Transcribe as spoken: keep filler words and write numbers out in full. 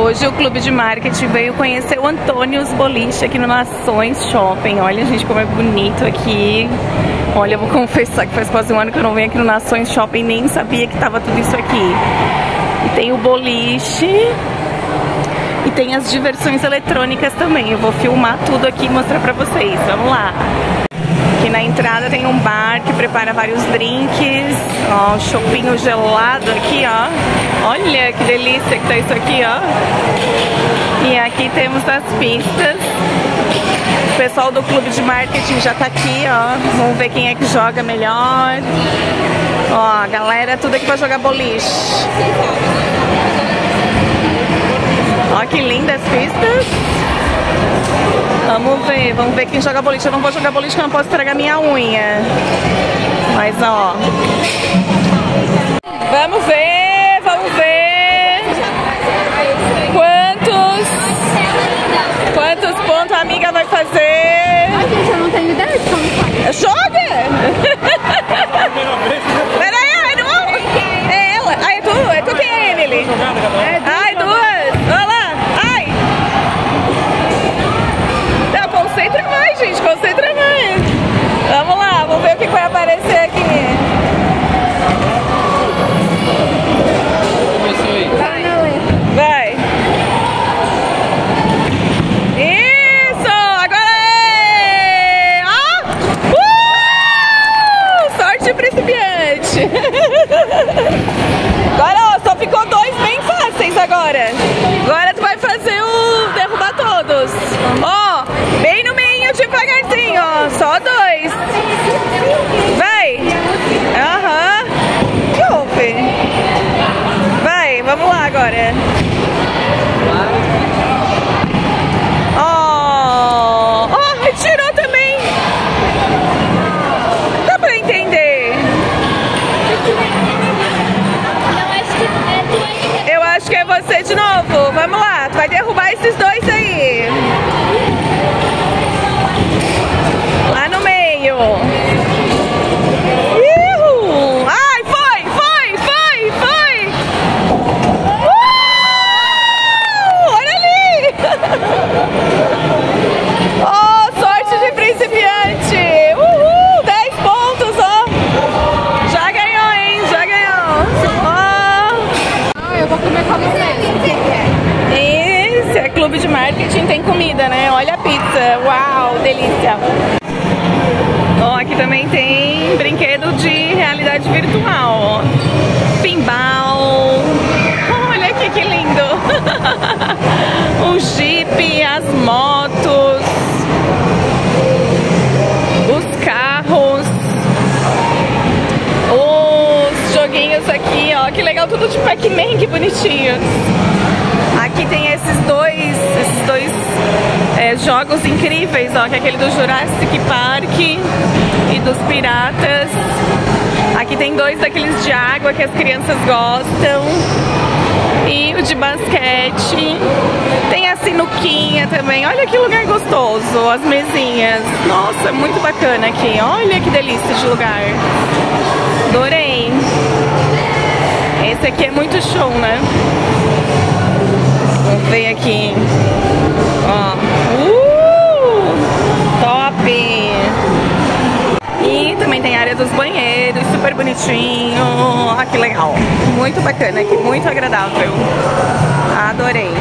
Hoje o Clube de Marketing veio conhecer o Antônios Boliche aqui no Nações Shopping. Olha, gente, como é bonito aqui. Olha, eu vou confessar que faz quase um ano que eu não venho aqui no Nações Shopping, nem sabia que tava tudo isso aqui. E tem o boliche e tem as diversões eletrônicas também. Eu vou filmar tudo aqui e mostrar pra vocês. Vamos lá. Aqui na entrada tem um bar que prepara vários drinks. Ó, o chopinho gelado aqui, ó. Olha que delícia que tá isso aqui, ó. E aqui temos as pistas. O pessoal do Clube de Marketing já tá aqui, ó. Vamos ver quem é que joga melhor. Ó, a galera tudo aqui pra jogar boliche. Ó, que lindas pistas. Vamos ver, vamos ver quem joga boliche. Eu não vou jogar boliche porque eu não posso estragar minha unha. Mas, ó. Vamos ver, vamos ver. Quantos... Quantos pontos a amiga vai fazer? Ai, gente, eu não tenho ideia de como faz. Joga! Peraí, ai, não! É ela. Ai, é tu? É tu quem é, Emily? Ai, duas! Olha lá! Ai! Não, concentra mais, gente. Concentra mais. Vamos lá, vamos ver o que vai aparecer aqui. Vai, vai. Isso! Agora é! Ah! Uh! Sorte principiante. Agora, ó, só ficou dois bem fáceis agora. Agora tu vai fazer o derrubar todos. Ó, bem no meio, devagarzinho, ó. Só dois. Vai. Aham. Que houve? Vai, vamos lá agora. Ó. Ó, tirou também. Dá pra entender. Eu acho que é você de novo. Vamos lá, tu vai derrubar esses dois aí. Lá no meio. Ihu! Ai, foi, foi, foi, foi. Uh! Olha ali. Oh, sorte de principiante. Uhul, dez pontos, ó. Já ganhou, hein? Já ganhou. Ó. Ah, eu vou comer com vocês. Esse é Clube de Marketing, tem comida, né? Olha a pizza. Uau, delícia. Ó, aqui também tem brinquedo de realidade virtual. Pinball. Olha aqui que lindo. O Jeep, as motos, os carros, os joguinhos aqui, ó. Que legal, tudo de Pac-Man, que bonitinhos. Aqui tem esses dois, esses dois é, jogos incríveis, ó, que é aquele do Jurassic Park e dos piratas. Aqui tem dois daqueles de água que as crianças gostam. E o de basquete. Tem a sinuquinha também. Olha que lugar gostoso, as mesinhas. Nossa, muito bacana aqui. Olha que delícia de lugar. Adorei. Esse aqui é muito show, né? Vamos ver aqui. Ó. Uh! Top! E também tem a área dos banheiros, super bonitinho. Ó, que legal. Muito bacana aqui, muito agradável. Adorei.